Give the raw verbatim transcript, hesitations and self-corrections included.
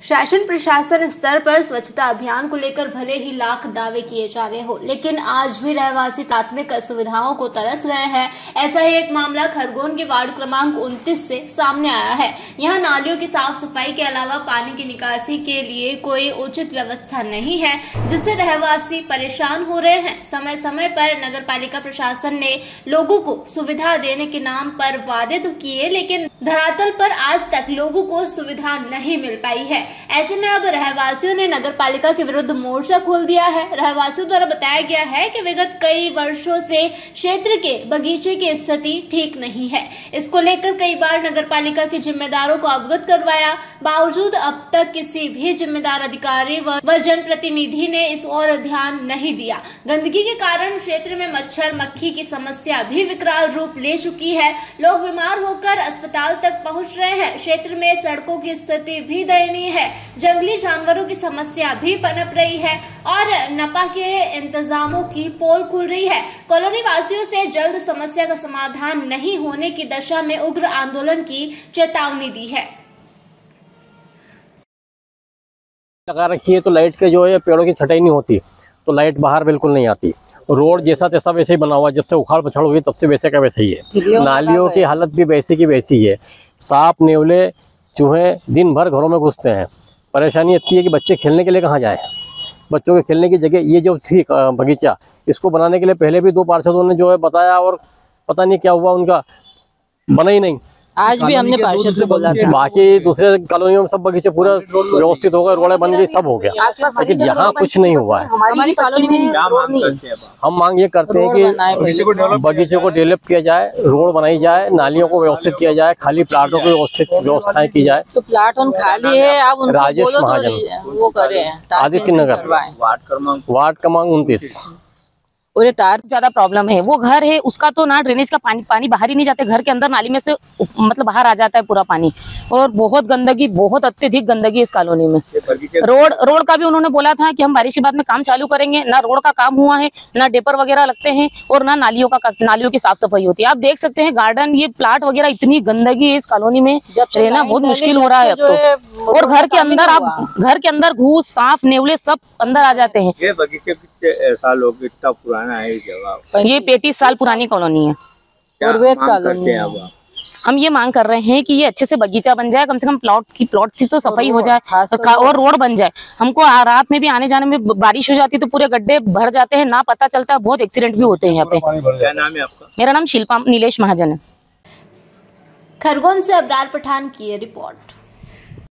शासन प्रशासन स्तर पर स्वच्छता अभियान को लेकर भले ही लाख दावे किए जा रहे हो, लेकिन आज भी रहवासी प्राथमिक सुविधाओं को तरस रहे हैं। ऐसा ही एक मामला खरगोन के वार्ड क्रमांक उनतीस से सामने आया है। यहाँ नालियों की साफ सफाई के अलावा पानी की निकासी के लिए कोई उचित व्यवस्था नहीं है, जिससे रहवासी परेशान हो रहे हैं। समय समय पर नगर पालिका प्रशासन ने लोगों को सुविधा देने के नाम पर वादे तो किए, लेकिन धरातल पर आज तक लोगों को सुविधा नहीं मिल पाई है। ऐसे में अब रहवासियों ने नगर पालिका के विरुद्ध मोर्चा खोल दिया है। रहवासियों द्वारा बताया गया है कि विगत कई वर्षों से क्षेत्र के बगीचे की स्थिति ठीक नहीं है। इसको लेकर कई बार नगर पालिका के जिम्मेदारों को अवगत करवाया, बावजूद अब तक किसी भी जिम्मेदार अधिकारी व जनप्रतिनिधि ने इस ओर ध्यान नहीं दिया। गंदगी के कारण क्षेत्र में मच्छर मक्खी की समस्या भी विकराल रूप ले चुकी है। लोग बीमार होकर अस्पताल तक पहुंच रहे हैं। क्षेत्र में सड़कों की स्थिति भी दयनीय है। जंगली जानवरों की समस्या भी पनप रही है और नपा के इंतजामों की पोल खुल रही है। कॉलोनी वासियों से जल्द समस्या का समाधान नहीं होने की दशा में उग्र आंदोलन की चेतावनी दी है। लगा रखी है तो लाइट के जो है पेड़ों की छटाई नहीं होती, तो लाइट बाहर बिल्कुल नहीं आती। रोड जैसा तैसा वैसे ही बना हुआ, जब से उखाड़ पछाड़ हुई तब से वैसे का वैसे ही है। नालियों की हालत भी वैसी की वैसी है। सांप नेवले चूहे दिन भर घरों में घुसते हैं। परेशानी इतनी है कि बच्चे खेलने के लिए कहाँ जाए। बच्चों के खेलने की जगह ये जो थी बगीचा, इसको बनाने के लिए पहले भी दो पार्षदों ने जो है बताया और पता नहीं क्या हुआ, उनका बना ही नहीं। आज भी हमने पार्षद से बोला था। बाकी दूसरे कॉलोनियों में सब बगीचे पूरा व्यवस्थित हो गए, रोडें बन गई, सब हो गया, लेकिन यहाँ कुछ नहीं हुआ है। हमारी कॉलोनी में हम मांग ये करते हैं कि बगीचे को डेवलप किया जाए, रोड बनाई जाए, नालियों को व्यवस्थित किया जाए, खाली प्लाटों की व्यवस्थित व्यवस्थाएं की जाए। तो प्लाट उन खाली है, आप राजेश महाजन वो करे आदित्य नगर वार्ड क्रमांक उनतीस। और तार ज्यादा प्रॉब्लम है। वो घर है उसका तो ना ड्रेनेज का पानी पानी बाहर ही नहीं जाते, घर के अंदर नाली में से मतलब बाहर आ जाता है पूरा पानी। और बहुत गंदगी, बहुत अत्यधिक गंदगी इस कॉलोनी में। रोड रोड का भी उन्होंने बोला था कि हम बारिश के बाद में काम चालू करेंगे। ना रोड का काम हुआ है, ना डेपर वगैरह लगते हैं और ना नालियों का नालियों की साफ सफाई होती है। आप देख सकते हैं गार्डन, ये प्लाट वगैरह, इतनी गंदगी है इस कॉलोनी में, रहना बहुत मुश्किल हो रहा है अब तो। और घर के अंदर आप घर के अंदर घूस सांप नेवले सब अंदर आ जाते हैं। ये बगीचे कितने साल हो गए, कितना पुराना है ये जगह? ये पैंतीस साल पुरानी कॉलोनी है। और कॉलोनी है। अब हम ये मांग कर रहे हैं कि ये अच्छे से बगीचा बन जाए, कम से कम प्लॉट की प्लॉट की तो सफाई हो जाए और, और रोड बन जाए। हमको रात में भी आने जाने में बारिश हो जाती तो पूरे गड्ढे भर जाते हैं, ना पता चलता, बहुत एक्सीडेंट भी होते हैं यहाँ पे। क्या नाम है आपका? मेरा नाम शिल्पा नीलेश महाजन है। खरगोन से अबरार पठान की रिपोर्ट।